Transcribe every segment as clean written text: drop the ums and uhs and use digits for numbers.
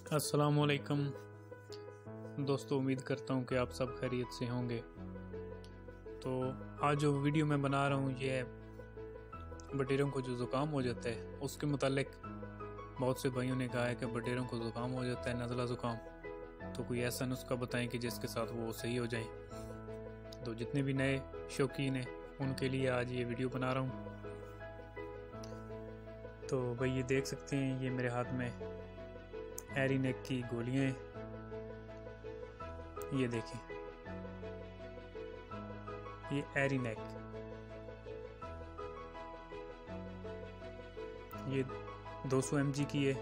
अस्सलामुअलैकुम दोस्तों, उम्मीद करता हूँ कि आप सब खैरियत से होंगे। तो आज जो वीडियो मैं बना रहा हूँ ये है बटेरों को जो ज़ुकाम हो जाता है उसके मुतालिक। बहुत से भाइयों ने कहा है कि बटेरों को ज़ुकाम हो जाता है, नज़ला ज़ुकाम, तो कोई ऐसा नुस्खा बताएं कि जिसके साथ वो सही हो जाए। तो जितने भी नए शौकीन हैं उनके लिए आज ये वीडियो बना रहा हूँ। तो भाई ये देख सकते हैं, ये मेरे हाथ में एरिनेक की गोलियां हैं। ये देखें, ये एरिनेक, ये 200 mg की है।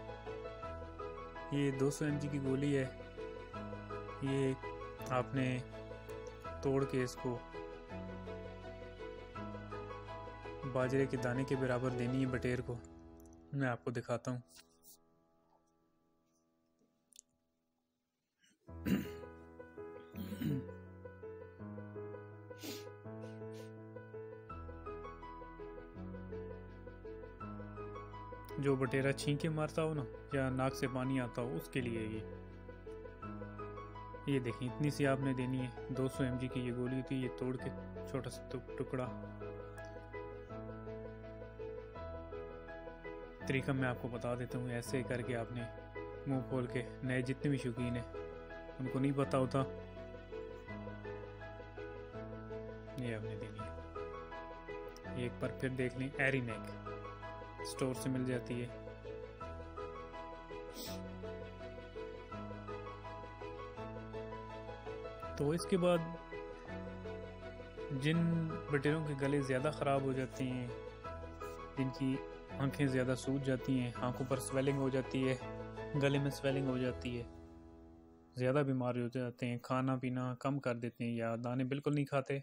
ये 200 mg की गोली है। ये आपने तोड़ के इसको बाजरे के दाने के बराबर देनी है बटेर को। मैं आपको दिखाता हूँ। जो बटेरा छींके मारता हो ना, या नाक से पानी आता हो, उसके लिए ये देखें, इतनी सी आपने देनी है। 200 mg की ये गोली थी। ये तोड़ के छोटा सा टुकड़ा। तरीका मैं आपको बता देता हूँ। ऐसे करके आपने मुंह खोल के, नए जितने भी शौकीन हैं उनको नहीं पता होता, ये आपने देनी है। एक बार फिर देख लें, एरिनेक स्टोर से मिल जाती है। तो इसके बाद जिन बटेरों के गले ज़्यादा ख़राब हो जाते हैं, जिनकी आंखें ज़्यादा सूज जाती हैं, आंखों पर स्वेलिंग हो जाती है, गले में स्वेलिंग हो जाती है, ज़्यादा बीमार हो जाते हैं, खाना पीना कम कर देते हैं या दाने बिल्कुल नहीं खाते,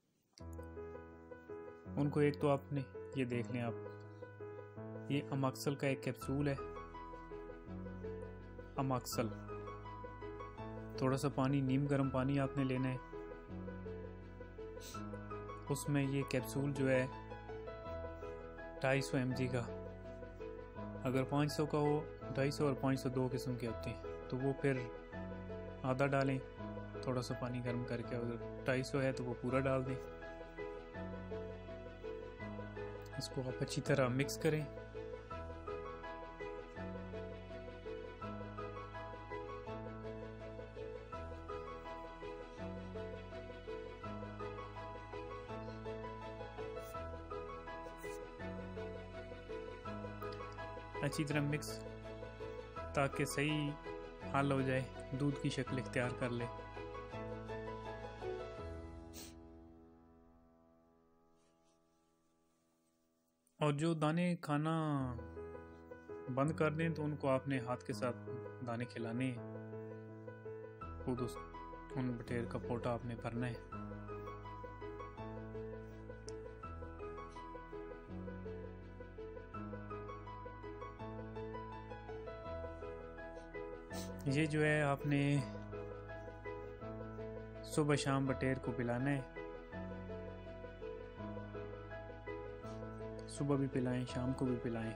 उनको एक तो आपने ये देख लें आप, ये अमाक्सल का एक कैप्सूल है। अमाक्सल, थोड़ा सा पानी, नीम गर्म पानी आपने लेना है। उसमें ये कैप्सूल जो है 250 mg का, अगर 500 का हो, 250 और 500 दो किस्म के होते हैं, तो वो फिर आधा डालें थोड़ा सा पानी गर्म करके। अगर 250 है तो वो पूरा डाल दें। इसको आप अच्छी तरह मिक्स करें। अच्छी तरह मिक्स, ताकि सही हल हो जाए, दूध की शक्ल इख्तियार कर ले। और जो दाने खाना बंद कर दें तो उनको आपने हाथ के साथ दाने खिलाने हैं। खुद उन बटेर का पोटा आपने भरना है। ये जो है आपने सुबह शाम बटेर को पिलाना है। सुबह भी पिलाएं, शाम को भी पिलाएं।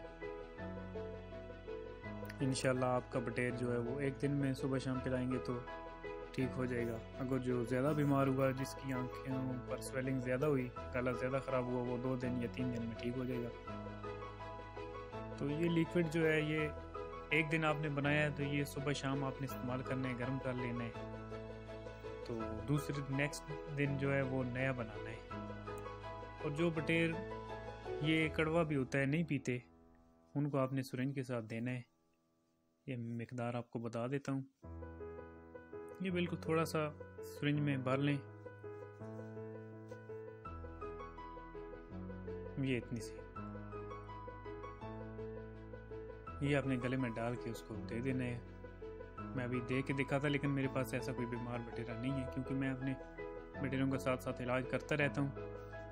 इंशाल्लाह आपका बटेर जो है वो एक दिन में सुबह शाम पिलाएंगे तो ठीक हो जाएगा। अगर जो ज़्यादा बीमार हुआ, जिसकी आंखों पर स्वेलिंग ज़्यादा हुई, गला ज़्यादा ख़राब हुआ, वो 2 दिन या 3 दिन में ठीक हो जाएगा। तो ये लिक्विड जो है, ये एक दिन आपने बनाया है तो ये सुबह शाम आपने इस्तेमाल करना है, गर्म कर लेना है। तो दूसरे नेक्स्ट दिन जो है वो नया बनाना है। और जो बटेर ये कड़वा भी होता है, नहीं पीते, उनको आपने सुरंज के साथ देना है। ये मिकदार आपको बता देता हूँ। ये बिल्कुल थोड़ा सा सुरंज में भर लें, ये इतनी सी, ये अपने गले में डाल के उसको दे देना है। मैं अभी दे के दिखा था, लेकिन मेरे पास ऐसा कोई बीमार बटेरा नहीं है, क्योंकि मैं अपने बटेरों के साथ साथ इलाज करता रहता हूँ।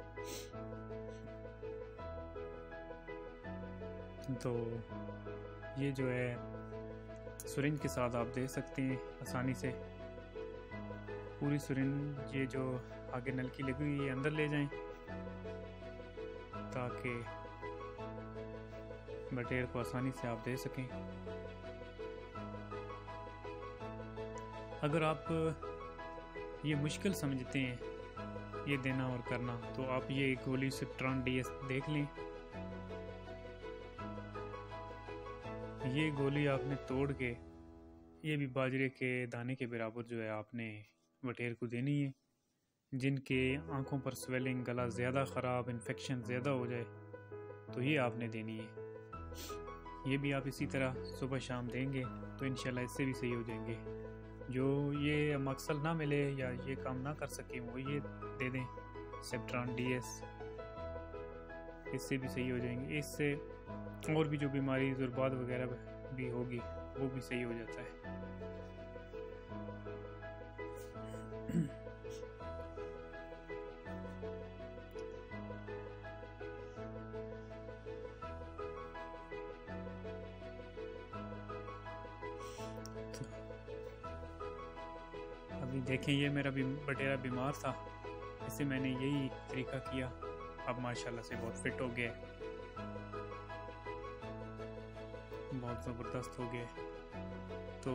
तो ये जो है सुरिंज के साथ आप दे सकते हैं आसानी से। पूरी सुरिंज ये जो आगे नलकी लगी हुई है अंदर ले जाएं, ताकि बटेर को आसानी से आप दे सकें। अगर आप ये मुश्किल समझते हैं ये देना और करना, तो आप ये गोली सेप्ट्रॉन DS देख लें। ये गोली आपने तोड़ के ये भी बाजरे के दाने के बराबर जो है आपने बटेर को देनी है। जिनके आंखों पर स्वेलिंग, गला ज़्यादा ख़राब, इन्फेक्शन ज़्यादा हो जाए, तो ये आपने देनी है। ये भी आप इसी तरह सुबह शाम देंगे तो इंशाल्लाह इससे भी सही हो जाएंगे। जो ये मकसद ना मिले या ये काम ना कर सके वो ये दे दें सेप्ट्रॉन DS, इससे भी सही हो जाएंगे। इससे और भी जो बीमारी ज़ुर्बात वगैरह भी होगी वो भी सही हो जाता है। अभी देखें, ये मेरा बटेरा बीमार था, इससे मैंने यही तरीका किया। अब माशाल्लाह से बहुत फिट हो गया, बहुत ज़बरदस्त हो गया। तो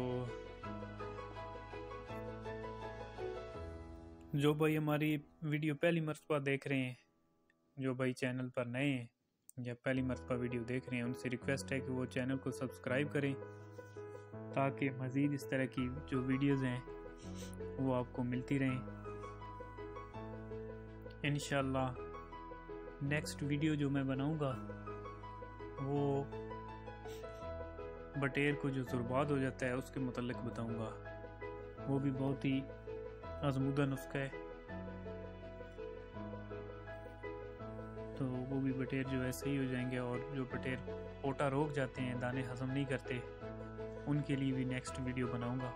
जो भाई हमारी वीडियो पहली मर्तबा देख रहे हैं, जो भाई चैनल पर नए हैं या पहली मर्तबा वीडियो देख रहे हैं, उनसे रिक्वेस्ट है कि वो चैनल को सब्सक्राइब करें ताकि मज़ीद इस तरह की जो वीडियोज़ हैं वो आपको मिलती रहें। इंशाल्लाह नेक्स्ट वीडियो जो मैं बनाऊंगा वो बटेर को जो ज़ुर्बात हो जाता है उसके मुतल्लिक बताऊंगा। वो भी बहुत ही आज़मूदा नुस्खा है, तो वो भी बटेर जो है सही हो जाएंगे। और जो बटेर पोटा रोक जाते हैं, दाने हज़म नहीं करते, उनके लिए भी नेक्स्ट वीडियो बनाऊंगा।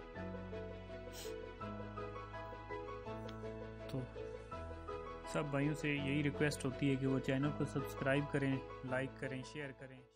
तो सब भाइयों से यही रिक्वेस्ट होती है कि वो चैनल को सब्सक्राइब करें, लाइक करें, शेयर करें।